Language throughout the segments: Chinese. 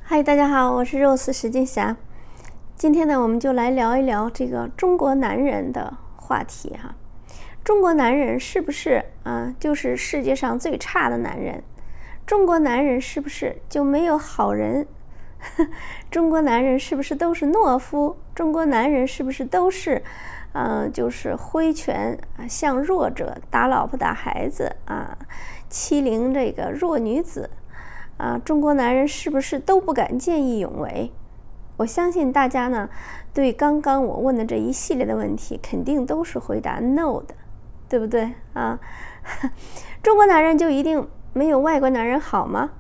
嗨，大家好，我是肉丝石金霞。今天呢，我们就来聊一聊这个中国男人的话题哈。中国男人是不是就是世界上最差的男人？中国男人是不是就没有好人？中国男人是不是都是懦夫？中国男人是不是都是就是挥拳向弱者，打老婆打孩子欺凌这个弱女子？中国男人是不是都不敢见义勇为？我相信大家呢，对刚刚我问的这一系列的问题，肯定都是回答 no 的，对不对啊？中国男人就一定没有外国男人好吗？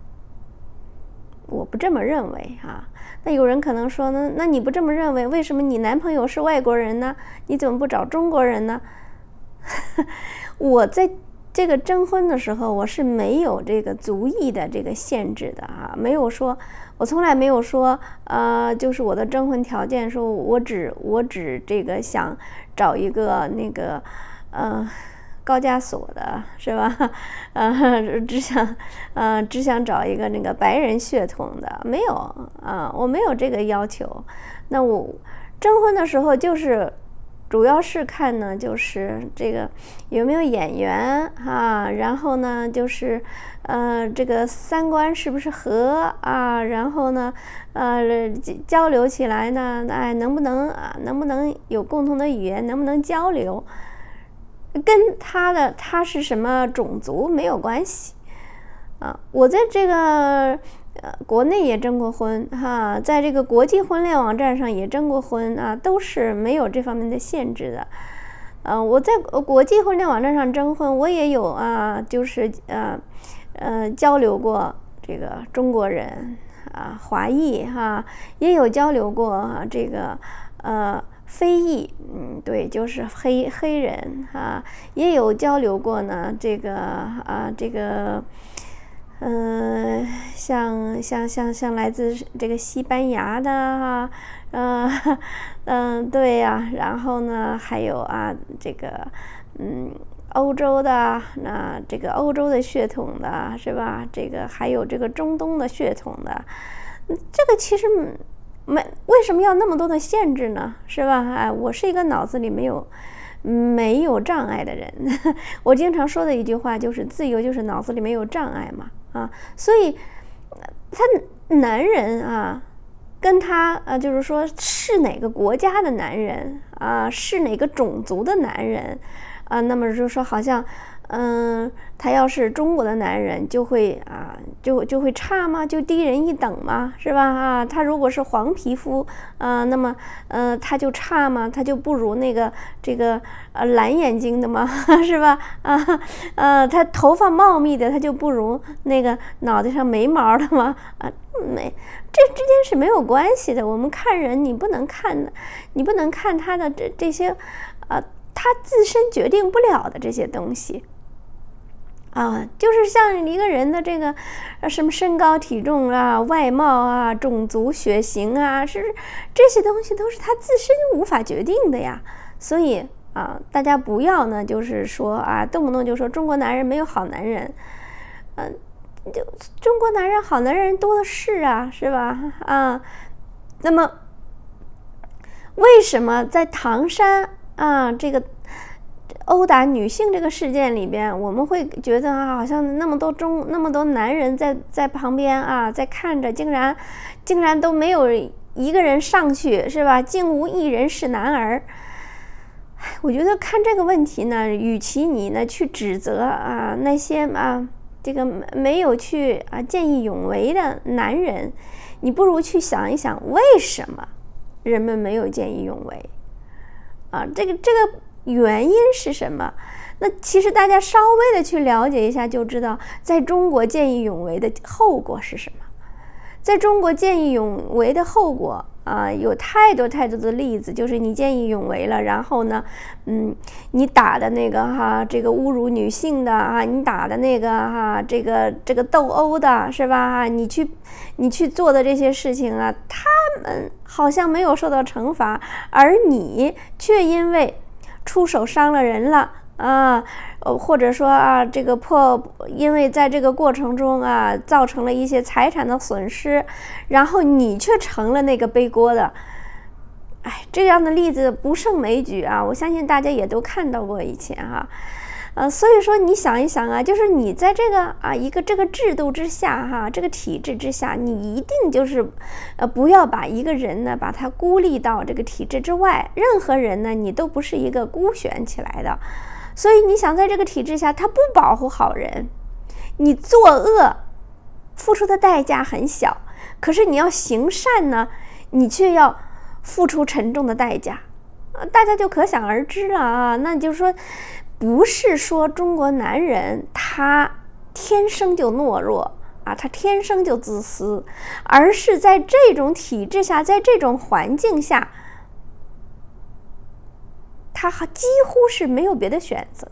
我不这么认为啊。那有人可能说呢，那你不这么认为，为什么你男朋友是外国人呢？你怎么不找中国人呢？我在这个征婚的时候，我是没有这个族裔的这个限制的没有说，我从来没有说就是我的征婚条件说我只这个想找一个那个高加索的是吧？只想找一个那个白人血统的，没有我没有这个要求。那我征婚的时候就是主要是看呢，就是这个有没有眼缘然后呢就是这个三观是不是合然后呢交流起来呢能不能有共同的语言，能不能交流，跟他是什么种族没有关系我在这个国内也征过婚在这个国际婚恋网站上也征过婚都是没有这方面的限制的我在国际婚恋网站上征婚，我也有就是交流过这个中国人华裔也有交流过这个非裔对，就是黑人也有交流过呢这个像来自这个西班牙的对呀，然后呢还有这个欧洲的这个欧洲的血统的是吧？这个还有这个中东的血统的，这个其实为什么要那么多的限制呢？是吧？我是一个脑子里没有障碍的人我经常说的一句话就是自由就是脑子里没有障碍嘛所以他男人跟他就是说是哪个国家的男人是哪个种族的男人那么就说好像他要是中国的男人就会就会差吗？就低人一等吗？是吧他如果是黄皮肤那么他就差吗？他就不如那个这个蓝眼睛的吗？是吧他头发茂密的他就不如那个脑袋上没毛的吗？这之间是没有关系的。我们看人你不能看他的这些他自身决定不了的这些东西就是像一个人的这个什么身高体重外貌种族血型是这些东西都是他自身无法决定的呀。所以大家不要呢就是说动不动就说中国男人没有好男人就中国男人好男人多的是是吧那么为什么在唐山这个殴打女性这个事件里边，我们会觉得好像那么多男人在旁边在看着，竟然都没有一个人上去是吧？竟无一人是男儿。我觉得看这个问题呢，与其你呢去指责那些这个没有去见义勇为的男人，你不如去想一想为什么人们没有见义勇为这个原因是什么？那其实大家稍微的去了解一下就知道，在中国见义勇为的后果是什么。在中国见义勇为的后果有太多的例子，就是你见义勇为了，然后呢你打的那个这个侮辱女性的你打的那个这个斗殴的是吧你去做的这些事情他们好像没有受到惩罚，而你却因为出手伤了人了啊，或者说啊，这个因为在这个过程中啊，造成了一些财产的损失，然后你却成了那个背锅的。哎，这样的例子不胜枚举啊，我相信大家也都看到过以前哈。所以说你想一想啊，就是你在这个这个制度之下哈，这个体制之下，你一定就是不要把一个人呢把他孤立到这个体制之外，任何人呢你都不是一个孤选起来的。所以你想在这个体制下，他不保护好人，你作恶付出的代价很小，可是你要行善呢，你却要付出沉重的代价，大家就可想而知了啊。那就是说，不是说中国男人他天生就懦弱啊，他天生就自私，而是在这种体制下，在这种环境下，他几乎是没有别的选择。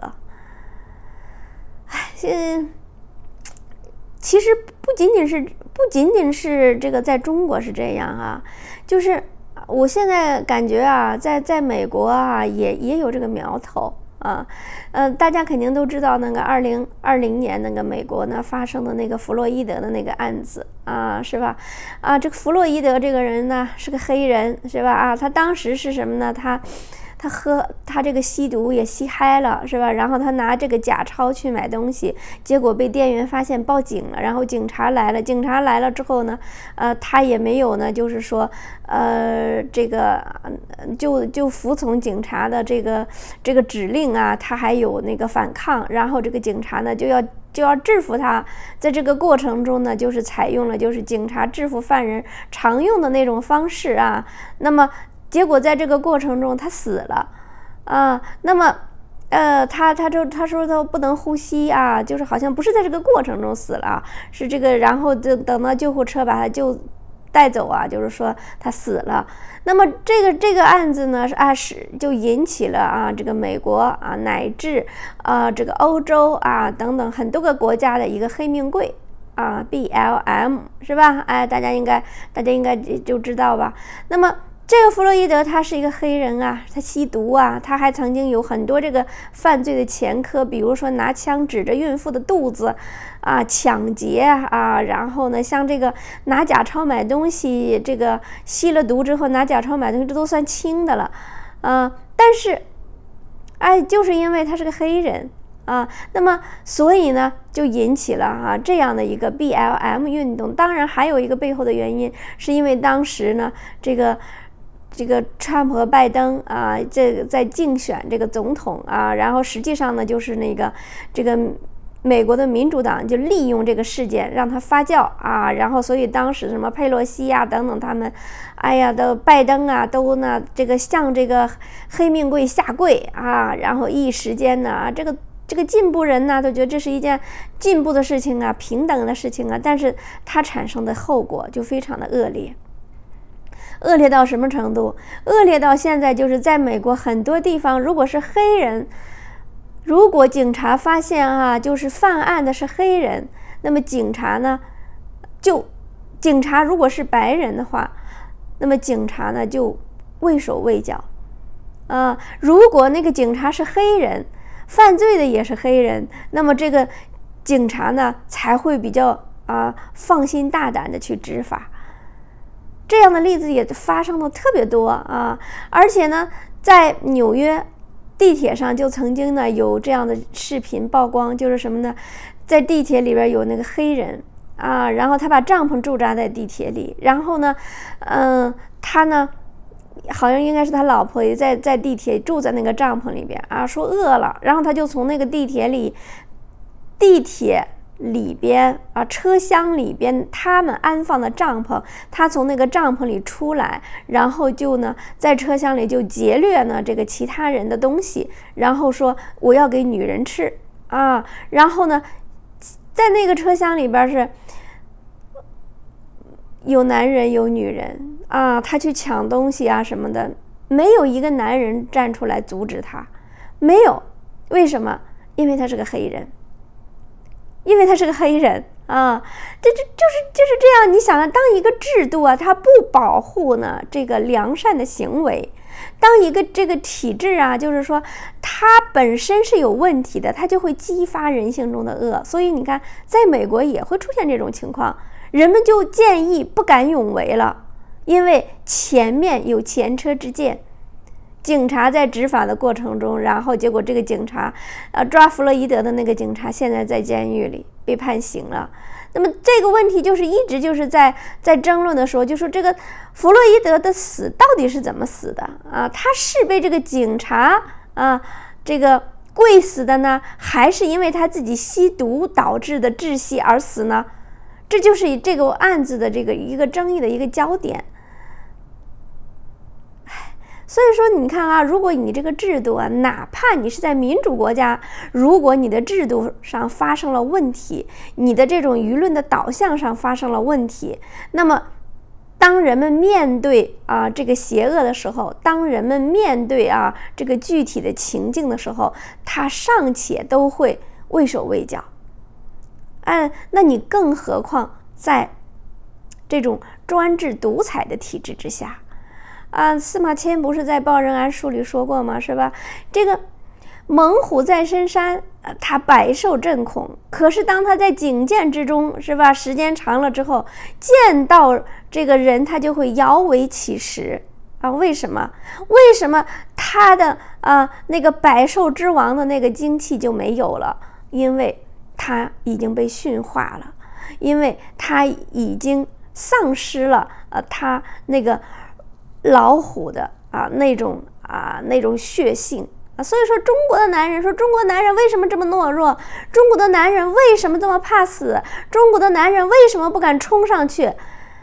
其实不仅仅是这个在中国是这样啊，就是我现在感觉啊，在美国啊也有这个苗头啊。大家肯定都知道那个2020年那个美国呢发生的那个弗洛伊德的那个案子啊，是吧？这个弗洛伊德这个人呢是个黑人，是吧？他当时是什么呢？他这个吸毒也吸嗨了，是吧？然后他拿这个假钞去买东西，结果被店员发现报警了，然后警察来了之后呢，他也没有呢，就是说，这个就服从警察的这个指令啊，他还有那个反抗，然后这个警察呢就要制服他，在这个过程中呢，就是采用了就是警察制服犯人常用的那种方式啊，那么结果在这个过程中他死了啊，那么他说他不能呼吸啊，就是好像不是在这个过程中死了啊，是这个，然后就等到救护车把他带走啊，就是说他死了。那么这个案子呢就引起了这个美国啊乃至这个欧洲啊等等很多个国家的一个黑命贵啊 BLM 是吧？大家应该就知道吧。那么这个弗洛伊德他是一个黑人啊，他吸毒啊，他还曾经有很多这个犯罪的前科，比如说拿枪指着孕妇的肚子啊，抢劫啊，然后呢像这个拿假钞买东西，这个吸了毒之后拿假钞买东西，这都算轻的了但是就是因为他是个黑人那么所以呢就引起了这样的一个 BLM 运动。当然还有一个背后的原因，是因为当时呢这个川普和拜登这个在竞选这个总统然后实际上呢就是这个美国的民主党就利用这个事件让它发酵然后所以当时什么佩洛西等等他们的拜登都呢这个向这个黑命贵下跪然后一时间呢这个进步人呢都觉得这是一件进步的事情平等的事情但是它产生的后果就非常的恶劣到什么程度？恶劣到现在就是在美国很多地方，如果是黑人，如果警察发现就是犯案的是黑人，那么警察如果是白人的话，那么警察呢就畏手畏脚如果那个警察是黑人，犯罪的也是黑人，那么这个警察呢才会比较放心大胆的去执法。这样的例子也发生的特别多而且呢在纽约地铁上就曾经呢有这样的视频曝光，就是什么呢，在地铁里边有那个黑人然后他把帐篷驻扎在地铁里，然后呢他呢好像应该是他老婆也在地铁住在那个帐篷里边说饿了，然后他就从那个地铁里边车厢里边他们安放的帐篷，他从那个帐篷里出来，然后就呢在车厢里就劫掠呢这个其他人的东西，然后说我要给女人吃然后呢在那个车厢里边是有男人有女人他去抢东西什么的，没有一个男人站出来阻止他，没有。为什么？因为他是个黑人，就是这样。你想当一个制度它不保护呢这个良善的行为， 当一个这个体制啊，就是说它本身是有问题的，它就会激发人性中的恶。所以你看，在美国也会出现这种情况，人们就见义不敢勇为了，因为前面有前车之鉴。警察在执法的过程中，然后结果这个警察，抓弗洛伊德的那个警察现在在监狱里被判刑了。那么这个问题就是一直就是在争论的时候，就说这个弗洛伊德的死到底是怎么死的啊？他是被这个警察这个跪死的呢，还是因为他自己吸毒导致的窒息而死呢？这就是这个案子的这个一个争议的一个焦点。所以说你看啊，如果你这个制度啊，哪怕你是在民主国家，如果你的制度上发生了问题，你的这种舆论的导向上发生了问题，那么当人们面对这个邪恶的时候，当人们面对这个具体的情境的时候，他尚且都会畏手畏脚。那你更何况在这种专制独裁的体制之下。司马迁不是在《报任安书》里说过吗？是吧？这个猛虎在深山，他百兽震恐。可是当他在警戒之中，是吧？时间长了之后，见到这个人，他就会摇尾乞食为什么？为什么他的那个百兽之王的那个精气就没有了？因为他已经被驯化了，因为他已经丧失了他那个老虎的那种血性所以说中国的男人为什么这么懦弱？中国的男人为什么这么怕死？中国的男人为什么不敢冲上去？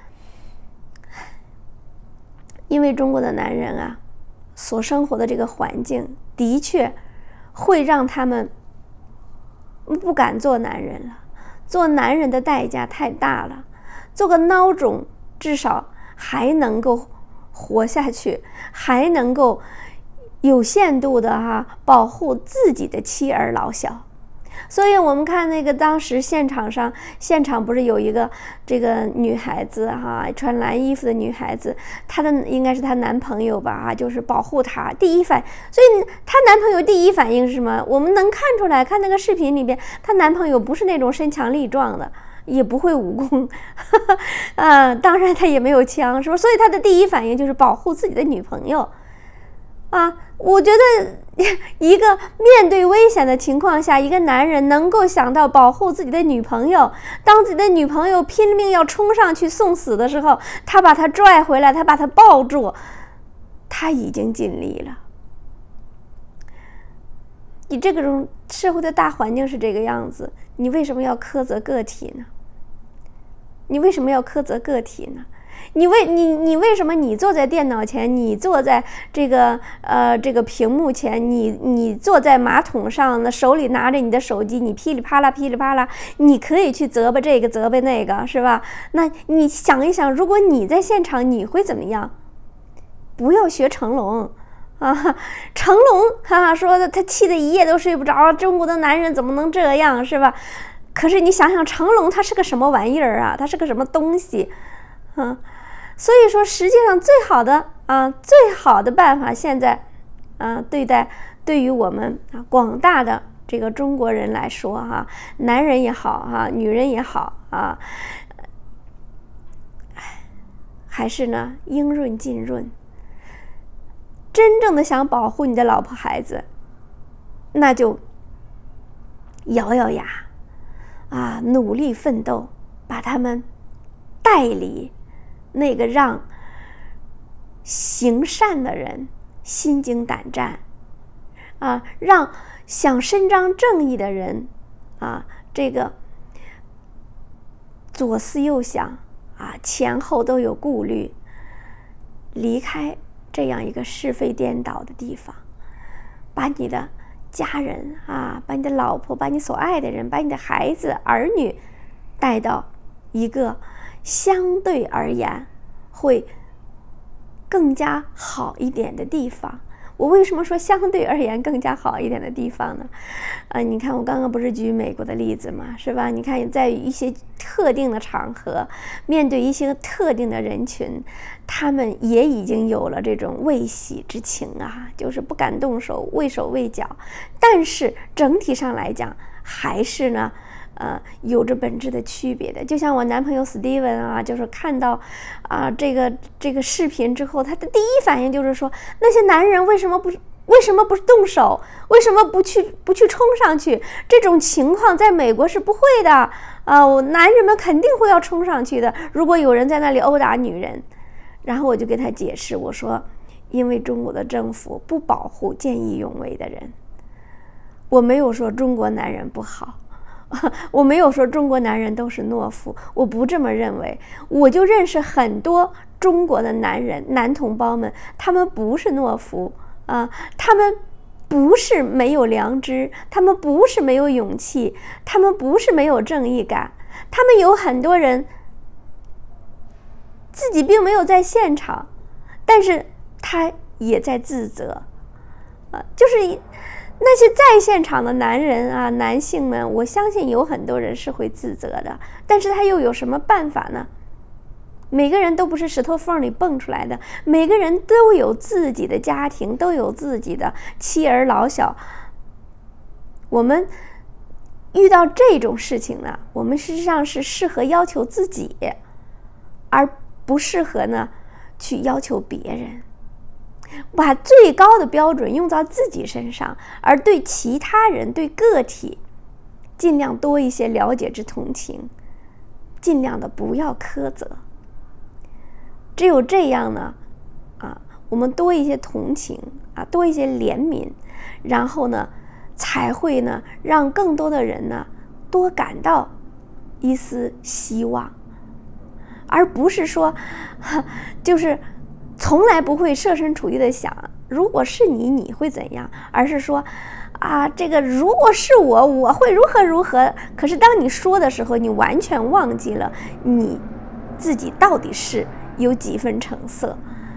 因为中国的男人所生活的这个环境的确会让他们不敢做男人了。做男人的代价太大了，做个孬种至少还能够活下去，还能够有限度的保护自己的妻儿老小。所以我们看那个当时现场不是有一个这个女孩子穿蓝衣服的女孩子，她的应该是她男朋友吧就是保护她所以她男朋友第一反应是什么？我们能看出来，看那个视频里边，她男朋友不是那种身强力壮的，也不会武功当然他也没有枪，是吧？所以他的第一反应就是保护自己的女朋友我觉得一个面对危险的情况下，一个男人能够想到保护自己的女朋友，当自己的女朋友拼命要冲上去送死的时候，他把她拽回来，他把她抱住，他已经尽力了。你这种社会的大环境是这个样子，你为什么要苛责个体呢？你为什么要苛责个体呢？你为什么你坐在电脑前，你坐在这个屏幕前，你坐在马桶上，手里拿着你的手机，你噼里啪啦噼里啪啦，你可以去责备这个责备那个，是吧？那你想一想，如果你在现场，你会怎么样？不要学成龙成龙说的他气得一夜都睡不着，中国的男人怎么能这样，是吧？可是你想想，成龙他是个什么玩意儿他是个什么东西所以说实际上最好的办法现在对于我们广大的这个中国人来说男人也好女人也好还是呢应润尽润。真正的想保护你的老婆孩子，那就咬咬牙努力奋斗，把他们带离那个让行善的人心惊胆战让想伸张正义的人这个左思右想前后都有顾虑，离开这样一个是非颠倒的地方，把你的家人把你的老婆，把你所爱的人，把你的孩子儿女带到一个相对而言会更加好一点的地方。 我为什么说相对而言更加好一点的地方呢？你看我刚刚不是举美国的例子嘛，是吧？你看在一些特定的场合，面对一些特定的人群，他们也已经有了这种畏喜之情啊，就是不敢动手，畏手畏脚。但是整体上来讲，还是呢有着本质的区别的。就像我男朋友 Steven 啊，就是看到这个视频之后，他的第一反应就是说，那些男人为什么不动手？为什么不去冲上去？这种情况在美国是不会的男人们肯定会要冲上去的。如果有人在那里殴打女人，然后我就给他解释，我说，因为中国的政府不保护见义勇为的人。我没有说中国男人不好，我没有说中国男人都是懦夫，我不这么认为。我就认识很多中国的男同胞们，他们不是懦夫他们不是没有良知，他们不是没有勇气，他们不是没有正义感，他们有很多人自己并没有在现场，但是他也在自责就是那些在现场的男人男性们，我相信有很多人是会自责的，但是他又有什么办法呢？每个人都不是石头缝里蹦出来的，每个人都有自己的家庭，都有自己的妻儿老小。我们遇到这种事情呢，我们实际上是适合要求自己，而不适合呢去要求别人。把最高的标准用到自己身上，而对其他人、对个体尽量多一些了解之同情，尽量的不要苛责。只有这样呢我们多一些同情多一些怜悯，然后呢才会呢让更多的人呢多感到一丝希望，而不是说就是从来不会设身处地的想，如果是你会怎样，而是说这个如果是我会如何如何。可是当你说的时候，你完全忘记了你自己到底是有几分成色。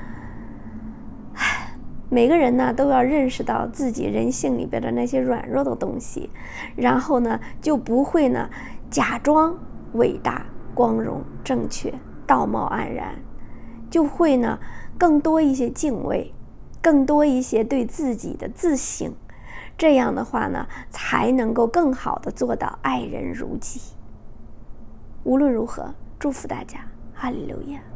每个人呢都要认识到自己人性里边的那些软弱的东西，然后呢就不会呢假装伟大、光荣、正确、道貌岸然，就会呢更多一些敬畏，更多一些对自己的自省。这样的话呢，才能够更好的做到爱人如己。无论如何，祝福大家，哈利路亚。